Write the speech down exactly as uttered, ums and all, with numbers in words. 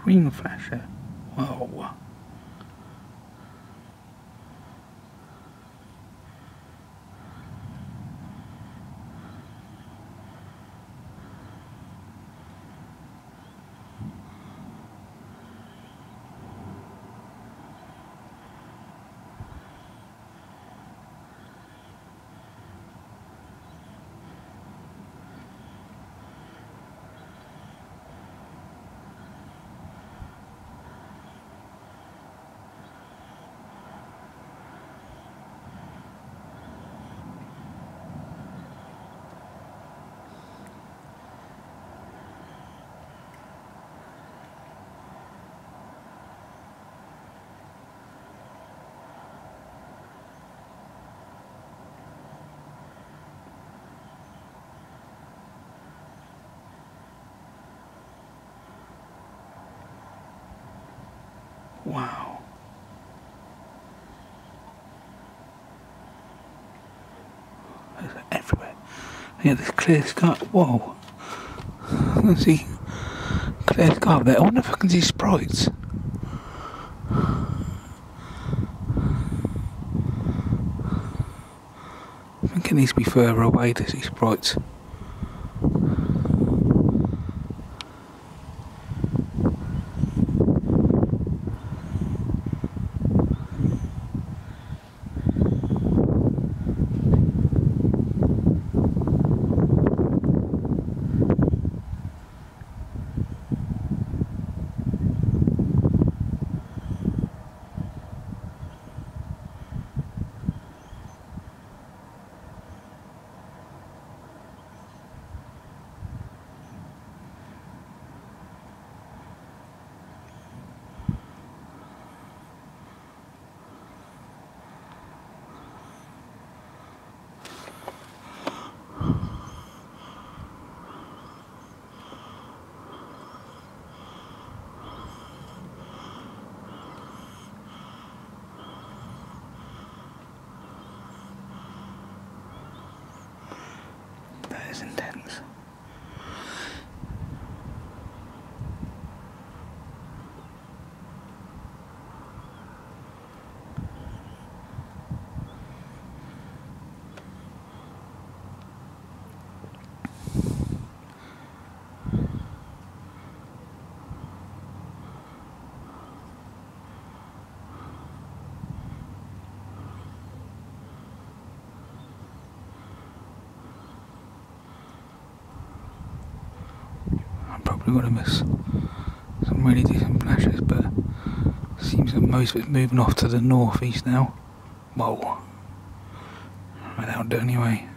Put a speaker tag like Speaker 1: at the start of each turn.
Speaker 1: Green flasher. Whoa. Wow. It's everywhere. Yeah, this clear sky. Whoa. I can see clear sky up there. I wonder if I can see sprites. I think it needs to be further away to see sprites. That is intense. Probably going to miss some really decent flashes, but it seems that most of it's moving off to the northeast now. Whoa. Right, that'll do anyway.